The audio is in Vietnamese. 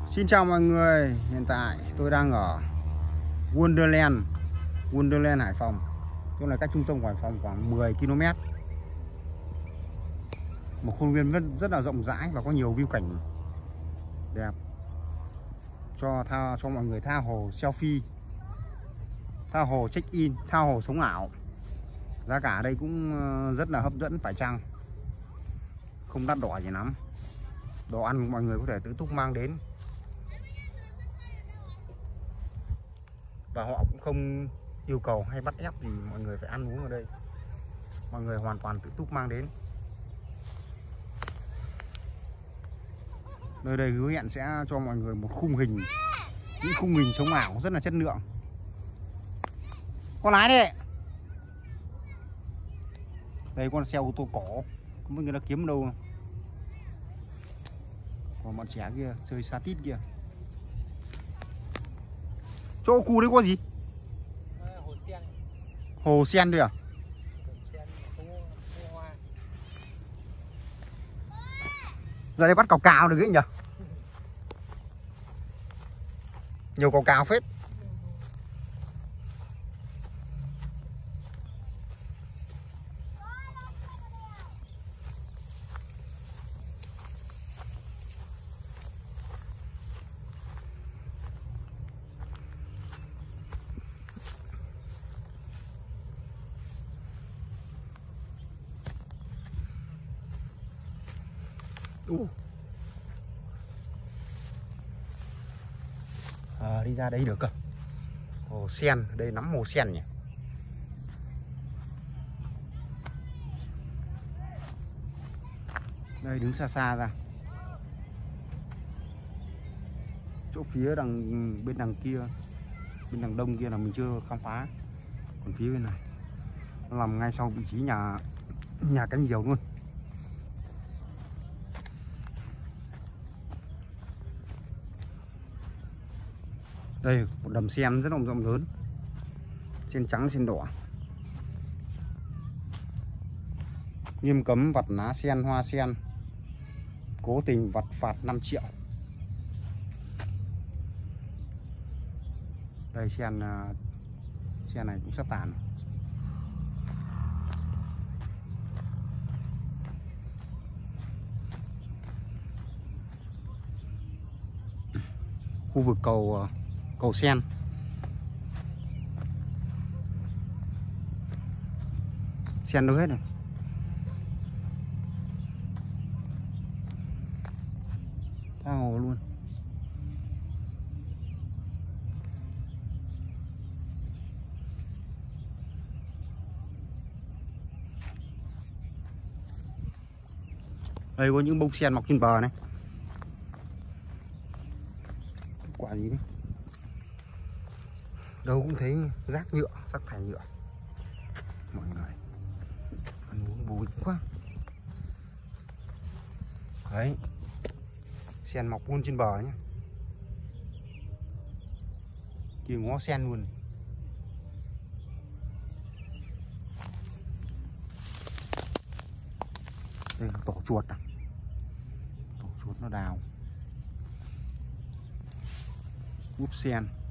Xin chào mọi người, hiện tại tôi đang ở Wonderland Hải Phòng. Tức là cách trung tâm của Hải Phòng khoảng 10 km. Một khuôn viên rất là rộng rãi và có nhiều view cảnh đẹp cho mọi người tha hồ selfie, tha hồ check in, tha hồ sống ảo. Giá cả đây cũng rất là hấp dẫn, phải chăng không đắt đỏ gì lắm. Đồ ăn mọi người có thể tự túc mang đến, và họ cũng không yêu cầu hay bắt ép gì mọi người phải ăn uống ở đây. Mọi người hoàn toàn tự túc mang đến. Nơi đây hứa hẹn sẽ cho mọi người một những khung hình sống ảo rất là chất lượng. Con lái đi. Đây con xe ô tô cổ, không biết người ta kiếm đâu. Còn bọn trẻ kia chơi sa tít kia. Chỗ khu đấy có gì? Hồ sen. Hồ sen đây à? Ra đây bắt cào cào được ấy nhỉ? Nhiều cào cào phết. Đi ra đấy được cơ. Hồ sen, đây nắm hồ sen nhỉ. Đây đứng xa xa ra. Chỗ phía bên đằng kia, bên đằng đông kia là mình chưa khám phá. Còn phía bên này nó nằm ngay sau vị trí nhà cánh diều luôn. Đây một đầm sen rất là rộng lớn, sen trắng sen đỏ. Nghiêm cấm vặt lá sen, hoa sen, cố tình vặt phạt 5 triệu. Đây sen này cũng sắp tàn. Khu vực cầu sen. Sen đâu hết này. Tha hồ luôn. Đây có những bông sen mọc trên bờ này. Quả gì đấy? Đâu cũng thấy rác nhựa, rác thải nhựa. Mọi người ăn uống bùi quá. Đấy, sen mọc luôn trên bờ nhé. Kia ngó sen luôn. Đây là tổ chuột à? Tổ chuột nó đào úp sen.